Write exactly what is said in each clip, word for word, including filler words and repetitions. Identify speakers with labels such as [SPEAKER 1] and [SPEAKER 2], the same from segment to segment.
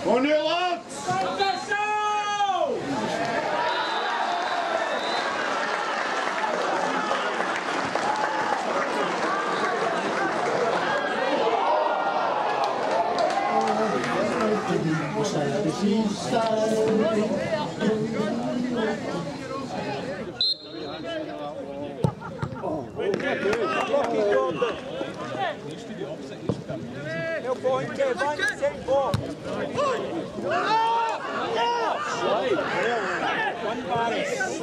[SPEAKER 1] On your lads!
[SPEAKER 2] Heel point, bank, same ball. One body.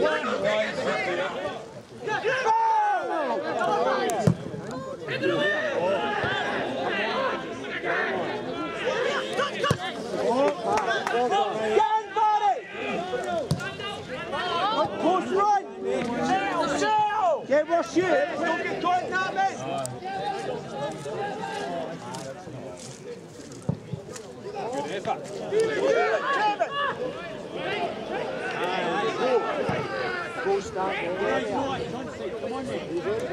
[SPEAKER 2] Push run! Sail, sail! Yeah, rush you! Don't get caught now, mate! Good effort! Go start! Come on, mate!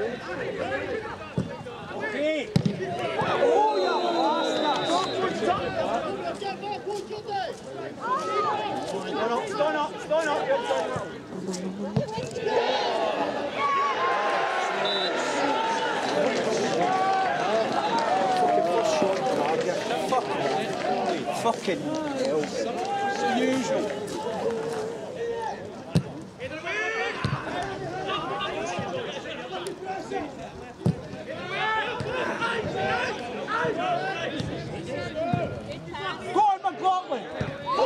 [SPEAKER 2] Okay! Oh, you bastard! Stand up, stand up, stand up! Fucking hell. It's the usual. Go on, McLaughlin! Oh!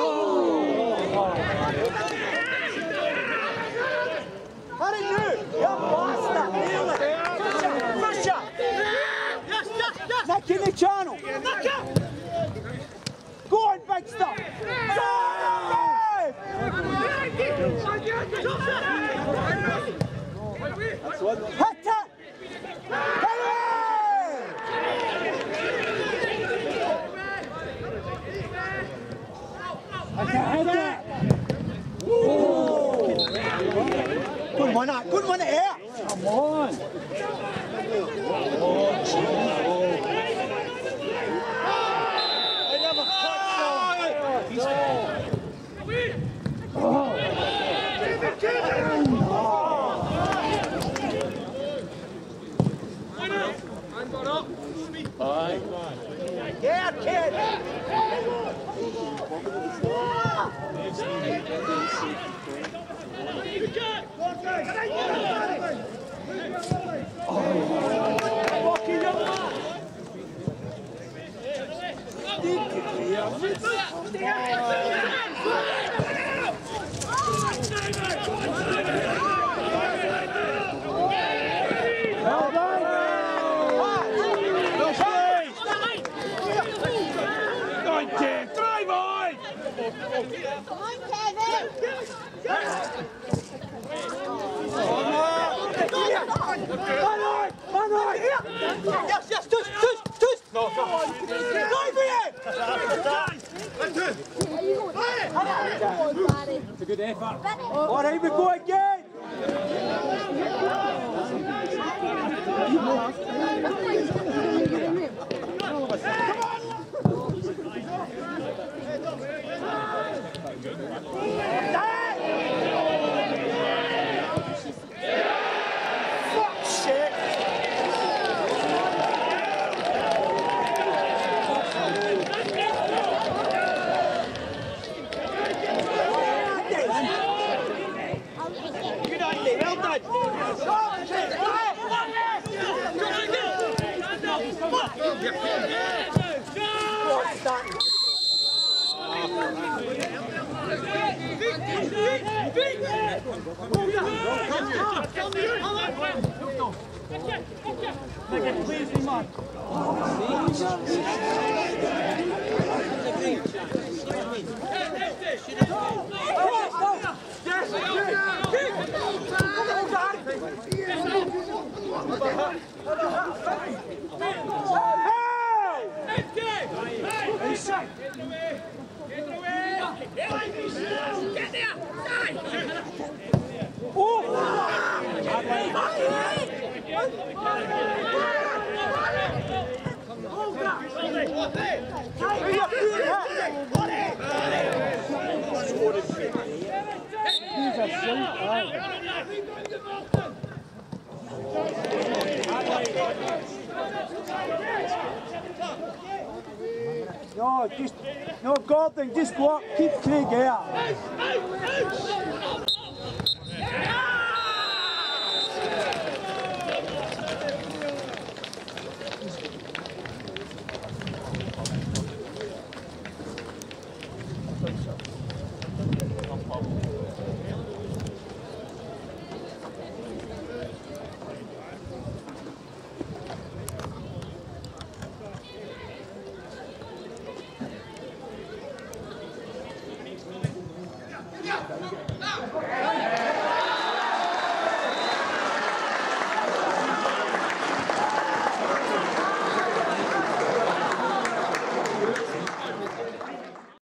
[SPEAKER 2] Hurry you! You bastard! Fisher! Yes, yes, yes! Nick in the channel! Go on, big stuff! Hit it! Hit it! Good one, good one here! Come on! Oh,
[SPEAKER 1] Aye.
[SPEAKER 2] Yeah, kid! Yes, yes, tush, tush, tush! No, go on! Go for it! It's a good effort. All right, we go again! Just, no, Gordon, just walk, keep Craig out.
[SPEAKER 1] Yeah.